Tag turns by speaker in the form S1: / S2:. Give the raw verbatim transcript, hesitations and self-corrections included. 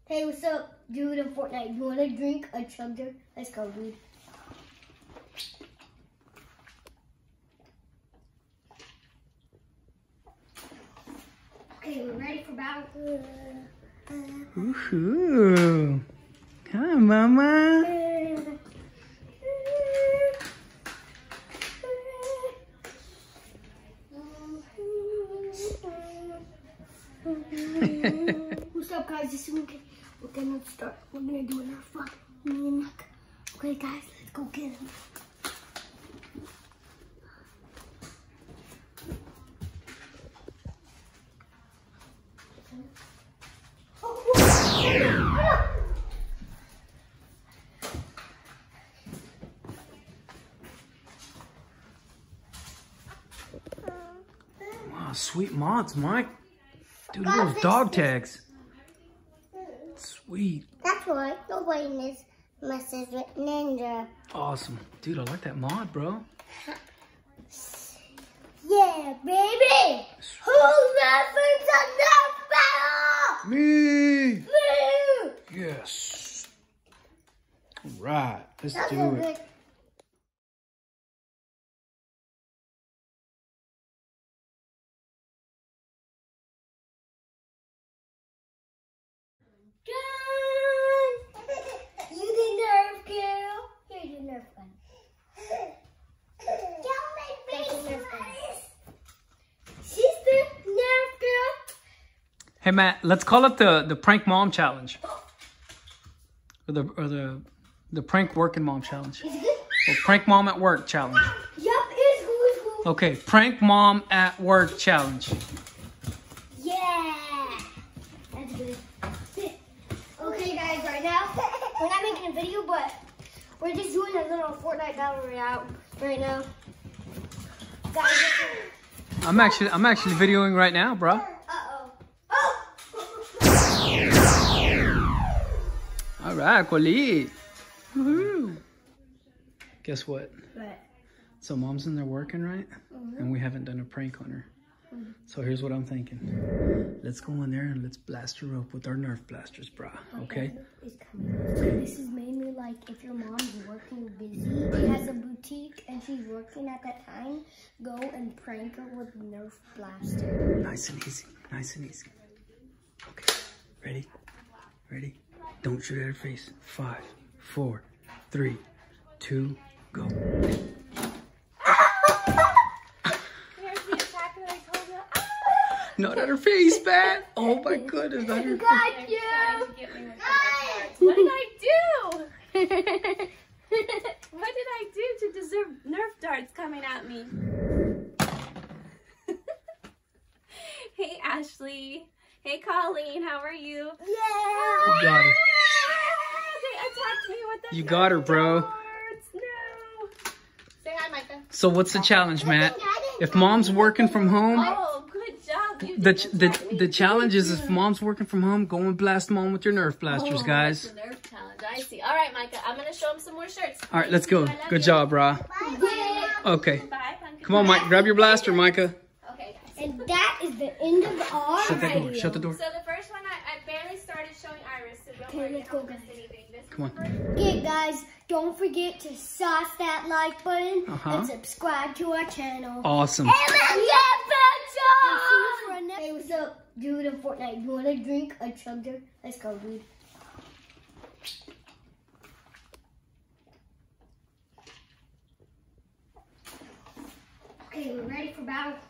S1: Hey, what's up, dude in Fortnite? You want a drink, a chugger? Let's go, dude. Okay, we're ready for battle.
S2: Woohoo! Hi, Mama.
S1: What's up, guys? This is okay. We're gonna start. We're gonna do another fun. Me and Nick. Okay, guys, let's go get him.
S2: Wow, sweet mods, Mike. Dude, look at those dog tags. Sweet.
S1: That's right. Nobody miss messes with Ninja.
S2: Awesome. Dude, I like that mod, bro.
S1: Yeah, baby! Who's laughing to Nerf battle?
S2: Me!
S1: Me!
S2: Yes. All right, let's
S1: That's
S2: do
S1: a
S2: it.
S1: good. Gun! You the Nerf girl. Here's your Nerf gun. Don't make face eyes. She's the Nerf girl.
S2: Hey, Matt, let's call it the, the prank mom challenge. Or the, or the, the prank working mom challenge.
S1: Is it good?
S2: Or prank mom at work challenge.
S1: Yup, it's cool, it's cool.
S2: Okay, prank mom at work challenge.
S1: Yeah. That's good. Okay, guys, right now, we're not making a video, but we're just doing a little Fortnite battle royale right now. Guys,
S2: I'm actually I'm actually videoing right now, bro.
S1: uh-oh. Oh!
S2: All right, Quali. Woohoo. Guess what?
S1: What?
S2: So mom's in there working, right?
S1: Mm-hmm.
S2: And we haven't done a prank on her.
S1: Mm-hmm.
S2: So here's what I'm thinking. Let's go in there and let's blast her up with our Nerf blasters, brah. Okay?
S1: Is coming. So this is mainly like if your mom's working busy, she has a boutique and she's working at that time, go and prank her with Nerf blaster.
S2: Nice and easy. Nice and easy. Okay. Ready? Ready? Don't shoot at her face. Five, four, three, two, go. Not at her face, man. Oh my goodness, not her face.
S1: Got you!
S3: What did I do? What did I do to deserve Nerf darts coming at me? Hey, Ashley. Hey, Colleen. How are you?
S1: Yeah!
S2: You got her.
S3: They attacked me with the
S2: You
S3: Nerf
S2: got her, bro.
S3: darts. No. Say hi, Micah.
S2: So what's the challenge, Matt? If mom's working from home,
S3: Oh, good job. You
S2: the
S3: didn't
S2: the
S3: attack me.
S2: the challenge is if mom's working from home, go and blast mom with your Nerf blasters,
S3: Oh,
S2: guys.
S3: that's the Nerf challenge. I see. All right, Micah. I'm gonna show him some more shirts.
S2: All right, let's go.
S3: I love
S2: Good
S3: you.
S2: job, brah.
S1: Yeah.
S2: Okay.
S3: Bye, pumpkin.
S2: Come on, Mike. Grab your blaster, Micah.
S3: Okay, guys.
S1: And that is the end of our
S2: Shut that door.
S1: video.
S2: Shut the door.
S3: So the first one, I, I barely started showing Iris, so don't
S1: Okay,
S3: worry,
S1: let's
S3: I
S1: go,
S3: don't miss
S1: guys.
S3: anything. This
S2: Come on.
S3: is the
S1: Okay, guys, don't forget to sauce that like button
S2: Uh-huh.
S1: and subscribe to our channel.
S2: Awesome.
S1: And then get back. Hey, what's up, dude in Fortnite? You want a drink, a chugger? Let's go, dude. Okay, we're ready for battle.